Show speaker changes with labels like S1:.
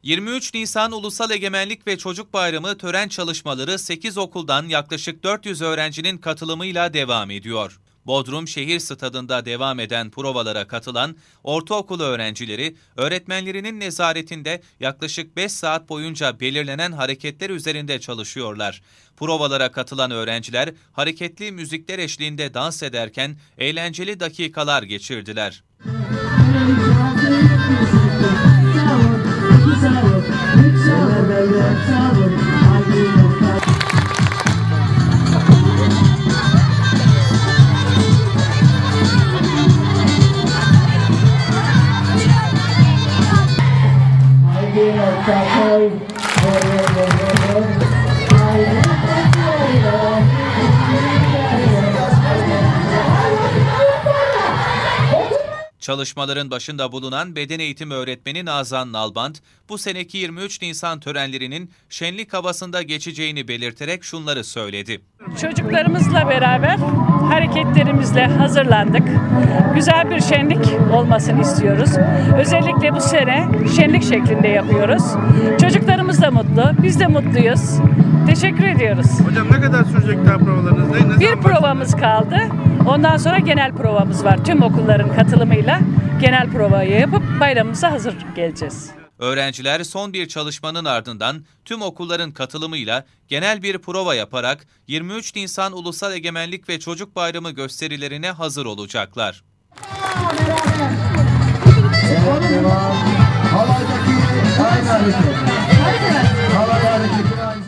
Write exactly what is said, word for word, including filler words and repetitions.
S1: yirmi üç Nisan Ulusal Egemenlik ve Çocuk Bayramı tören çalışmaları sekiz okuldan yaklaşık dört yüz öğrencinin katılımıyla devam ediyor. Bodrum Şehir Stadı'nda devam eden provalara katılan ortaokul öğrencileri, öğretmenlerinin nezaretinde yaklaşık beş saat boyunca belirlenen hareketler üzerinde çalışıyorlar. Provalara katılan öğrenciler hareketli müzikler eşliğinde dans ederken eğlenceli dakikalar geçirdiler. Çalışmaların başında bulunan beden eğitimi öğretmeni Nazan Nalbant, bu seneki yirmi üç Nisan törenlerinin şenlik havasında geçeceğini belirterek şunları söyledi.
S2: Çocuklarımızla beraber hareketlerimizle hazırlandık. Güzel bir şenlik olmasını istiyoruz. Özellikle bu sene şenlik şeklinde yapıyoruz. Çocuklarımız da mutlu, biz de mutluyuz. Teşekkür ediyoruz.
S3: Hocam ne kadar sürecek daha provalarınız? Ne, ne
S2: bir provamız kaldı. Ondan sonra genel provamız var. Tüm okulların katılımıyla genel provayı yapıp bayramımıza hazır geleceğiz.
S1: Öğrenciler son bir çalışmanın ardından tüm okulların katılımıyla genel bir prova yaparak yirmi üç Nisan Ulusal Egemenlik ve Çocuk Bayramı gösterilerine hazır olacaklar.
S4: Evet, devam. Havaydaki aynı hareket.